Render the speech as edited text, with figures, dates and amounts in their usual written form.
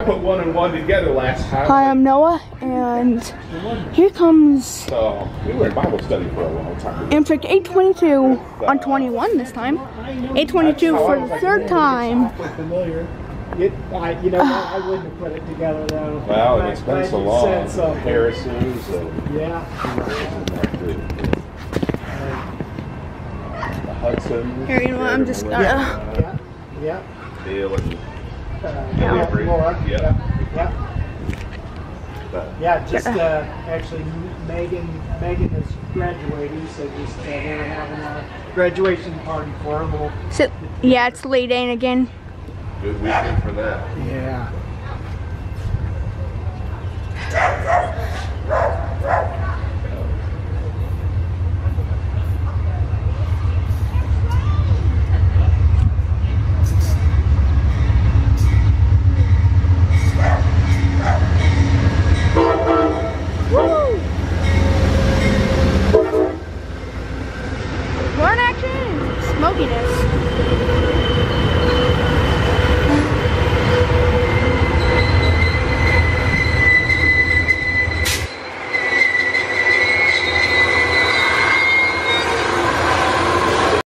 Put one and one together last time. Hi, I'm Noah, and here comes So we were in Bible study for a long time. Amtrak 822 on 21 this time. 822 for the third time. Familiar. You know what? I wouldn't have put it together though. Well, and it's been so long. Harris's and yeah. The Hudson. Here, you know what? I'm just gonna. Yeah. Dale and Laura. Yeah. Yeah, just actually Megan is graduating, so just they were having a graduation party for her. So, yeah, it's late in again. Good weekend for that. Yeah.